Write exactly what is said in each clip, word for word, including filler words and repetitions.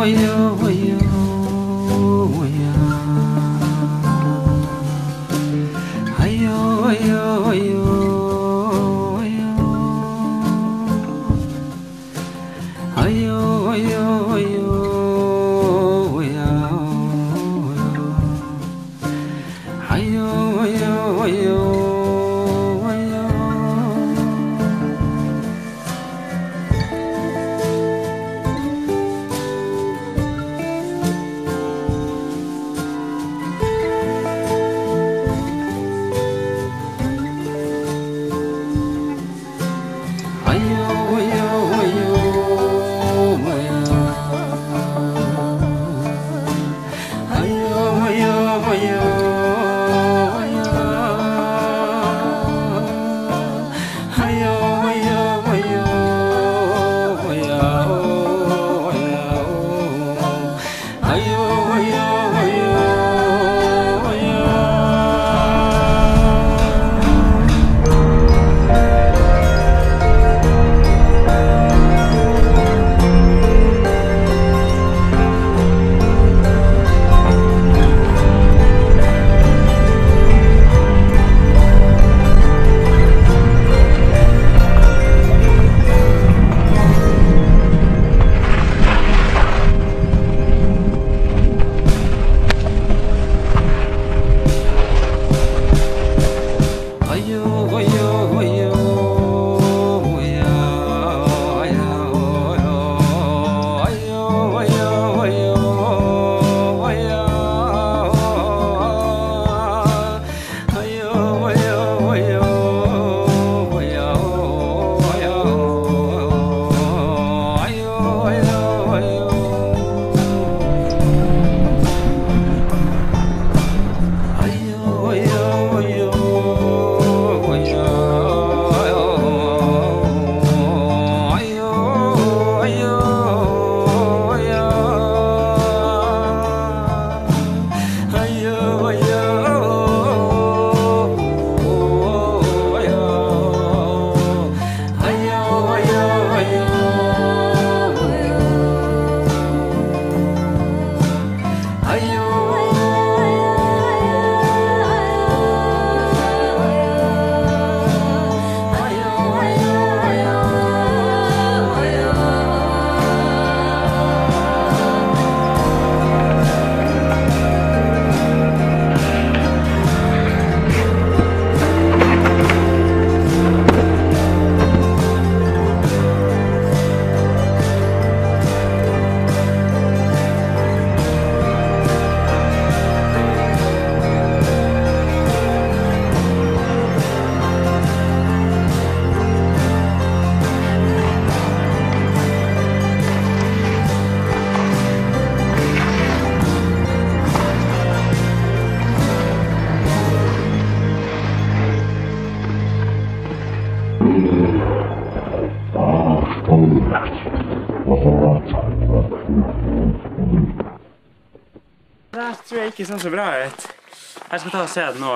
Det tror jeg ikke sånn så bra ut. Jeg skal ta og se det nå.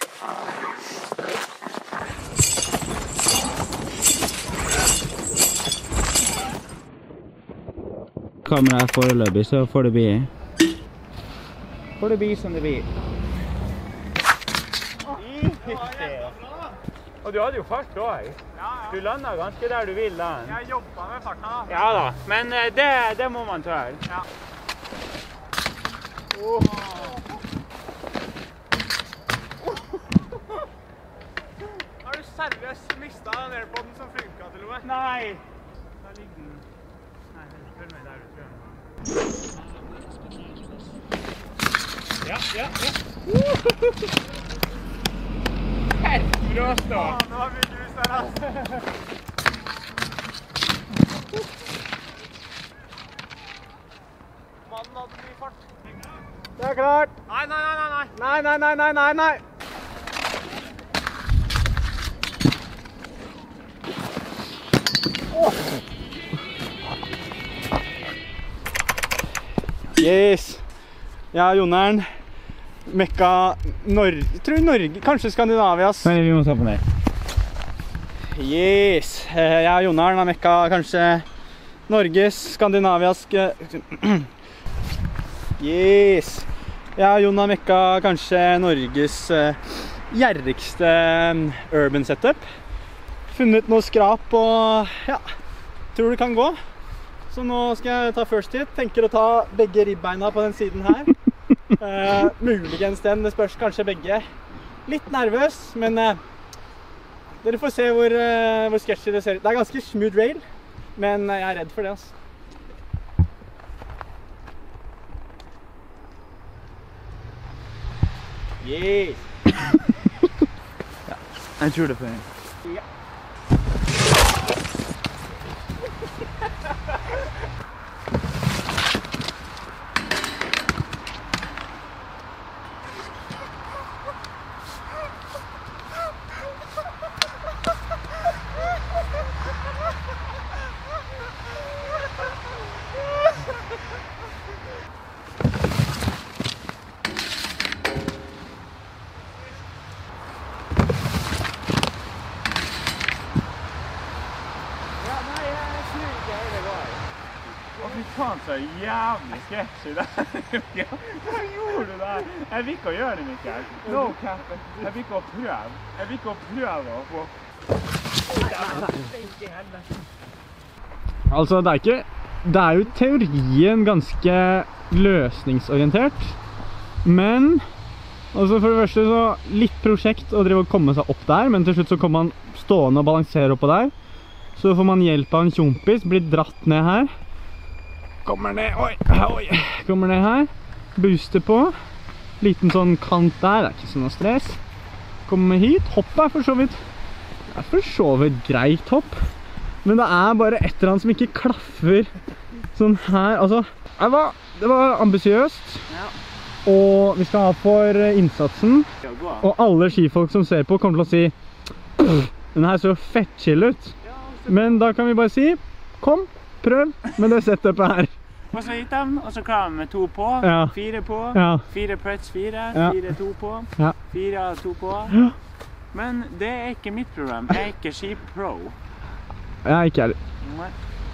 Kameraet foreløpig, så får det bli. Får det bli som det blir. Og du hadde jo fart også. Du landet ganske der du vil lande. Jeg jobbet med farta. Ja da, men det, det må man tåle. Ja. Oh. Har du seriøst mistet den airpoden som funket til og med? Nei! Da ligger den. Nei, følg meg der ute. Ja, ja, ja. Helt bråstå! Å, nå har vi grus der, altså. Mannen hadde mye fart. Det er klart! Nei, nei, nei, nei, nei. Nei, nei, nei, nei, nei, nei! Oh. Yes! Ja, Jonern. Mekka Norge, jeg tror Norge, kanskje Skandinavias. Nei, vi må ta på ned. Yes! Jeg og Jonern har mekka kanskje Norges, Skandinavias Yes! Ja, Jon har mekka kanskje Norges uh, gjerrigste urban setup. Funnet noe skrap og ja, tror det kan gå. Så nå skal jeg ta first hit. Tenker å ta begge ribbeina på den siden her. uh, muligens den, det spørs kanskje begge. Litt nervøs, men uh, dere får se hvor, uh, hvor sketchy det ser ut. Det er ganske smooth rail, men jeg er redd for det, altså. Yes! Ja, jeg tror det for en. Ja. Faen så jævlig sketsj i det. Hva gjorde du der? Jeg vil ikke å gjøre det, Mikael. No cap. Jeg vil ikke å prøve. Jeg vil ikke å prøve å få... Altså, det er ikke... Det er jo teorien ganske løsningsorientert. Men... Altså, for det første så... Litt prosjekt å drive og komme seg opp der, men til slutt så kommer man stående og balansere oppå der. Så får man hjelp av en kjompis, blir dratt ned her. Kommer ned, oi, oi, kommer ned her, booster på, liten sånn kant der, det er ikke sånn noe stress. Kommer hit, hopp er for så vidt, det er for så vidt greit hopp, men det er bare et eller annet som ikke klaffer sånn her, altså, det var, det var ambisiøst, og vi skal ha for innsatsen, og alle skifolk som ser på kommer til å si, den her så fett chill ut, men da kan vi bare si, kom, prøv med det setupet her. Og så hit dem, og så klarer vi med to på, ja. fire på, ja. fire pretz fire, ja. fire to på, ja. fire to på. Ja. Men det er ikke mitt problem, jeg er ikke skipro. Ja, ikke heller. Nei.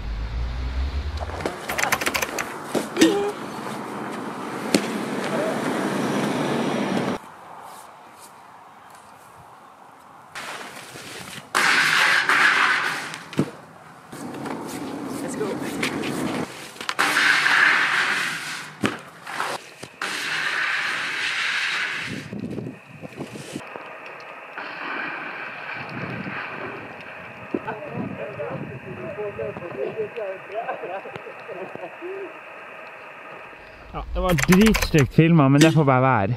Ja, det var dritstygt filmet, men det får bare være.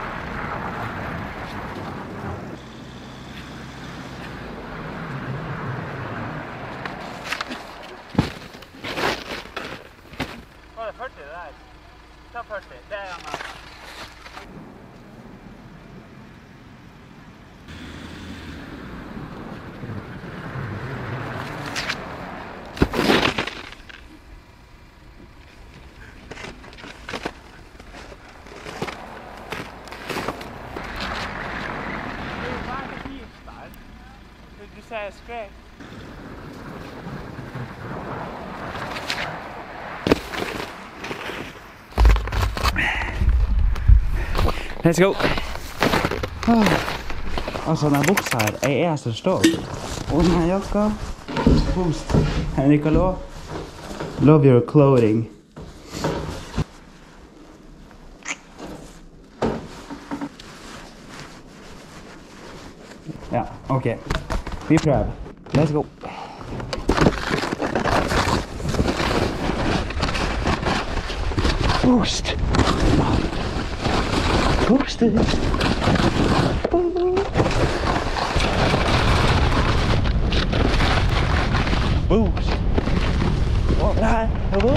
Var det førti det der? Ta førti, det er han her. Du sier skrek. Let's go! Ah. Altså, denne buksa her, jeg er så stolt. Og denne jakka, boost. Henrik, hallo? Love your clothing. Ja, ok. Vi prøver. Let's go. Boost! Boost it! Boost! Over her, over.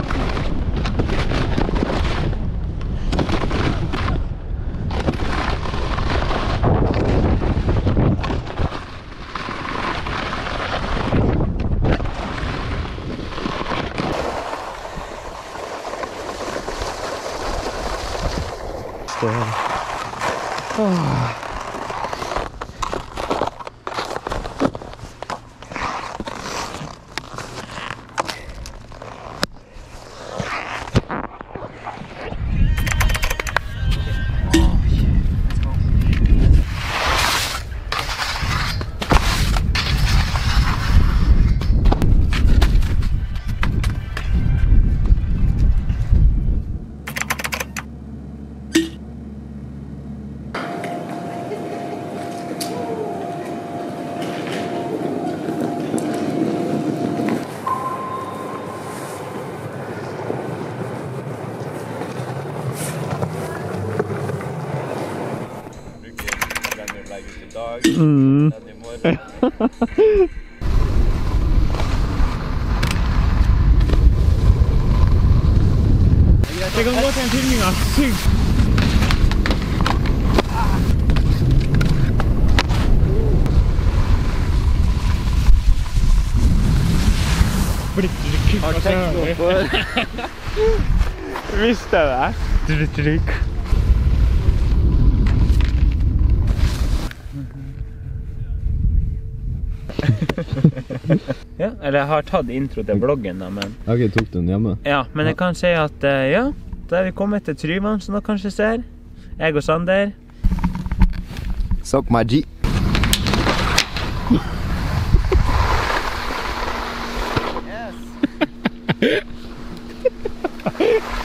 Oh. Mm. Det kan gå til en filming av sykt. Har tekst opp Visste jeg det? Trykk. Ja, eller jeg har tatt intro til bloggen da, men... Ok, tok den hjemme? Ja, men jeg kan si at, eh, ja, da er vi kommet til Tryvann, som dere kanskje ser. Jeg og Sander. Suck my G. Yes!